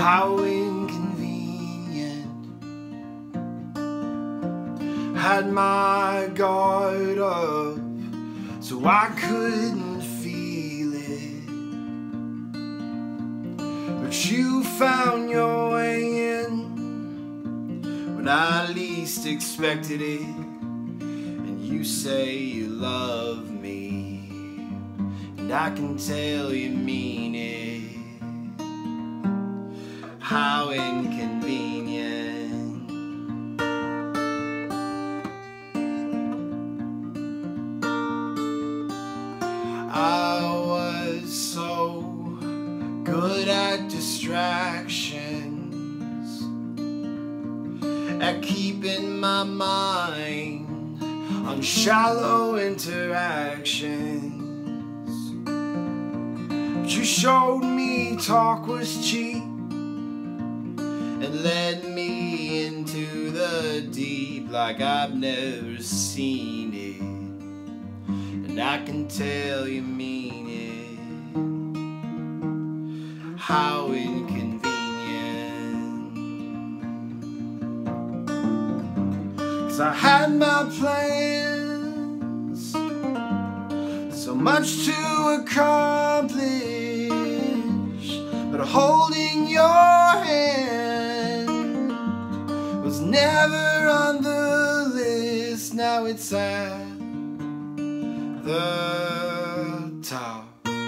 How inconvenient. Had my guard up so I couldn't feel it, but you found your way in when I least expected it. And you say you love me, and I can tell you mean it. How inconvenient. I was so good at distractions, at keeping my mind on shallow interactions. But you showed me talk was cheap and led me into the deep like I've never seen it. And I can tell you mean it. How inconvenient. 'Cause I had my plans, so much to accomplish, but holding your hand was never on the list. Now it's at the top.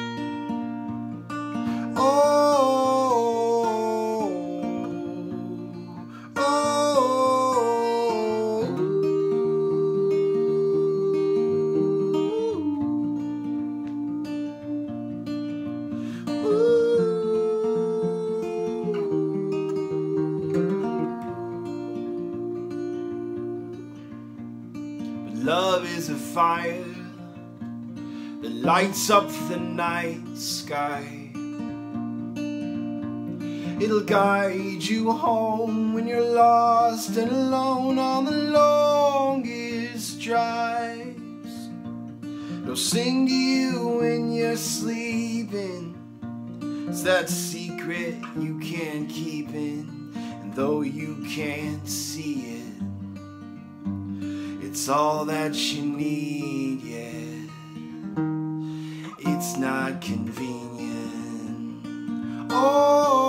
Love is a fire that lights up the night sky. It'll guide you home when you're lost and alone on the longest drives. It'll sing to you when you're sleeping. It's that secret you can't keep in, and though you can't see it, it's all that you need, yeah. It's not convenient. Oh.